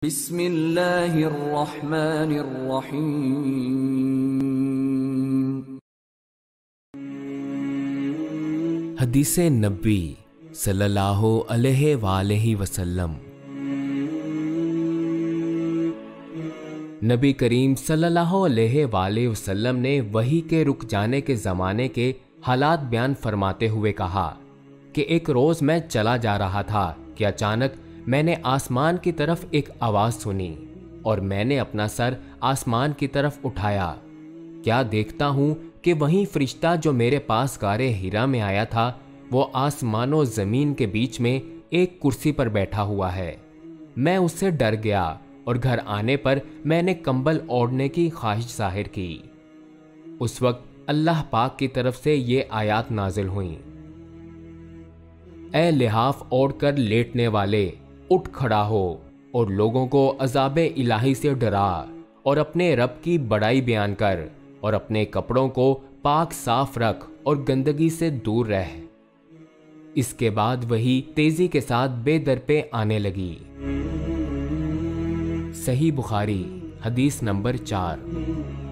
بسم اللہ الرحمن الرحیم۔ حدیث نبی صلی اللہ علیہ وآلہ وسلم۔ نبی کریم صلی اللہ علیہ وآلہ وسلم نے وحی کے رک جانے کے زمانے کے حالات بیان فرماتے ہوئے کہا کہ ایک روز میں چلا جا رہا تھا کہ اچانک میں نے آسمان کی طرف ایک آواز سنی اور میں نے اپنا سر آسمان کی طرف اٹھایا۔ کیا دیکھتا ہوں کہ وہیں فرشتہ جو میرے پاس غارِ حرا میں آیا تھا وہ آسمان و زمین کے بیچ میں ایک کرسی پر بیٹھا ہوا ہے۔ میں اس سے ڈر گیا اور گھر آنے پر میں نے کمبل اوڑھنے کی خواہش ظاہر کی۔ اس وقت اللہ پاک کی طرف سے یہ آیات نازل ہوئیں: اے لحاف اوڑھ کر لیٹنے والے، اٹھ کھڑا ہو اور لوگوں کو عذاب الہی سے ڈرا اور اپنے رب کی بڑائی بیان کر اور اپنے کپڑوں کو پاک صاف رکھ اور گندگی سے دور رہ۔ اس کے بعد وہی تیزی کے ساتھ بے در پہ آنے لگی۔ صحیح بخاری حدیث نمبر 4۔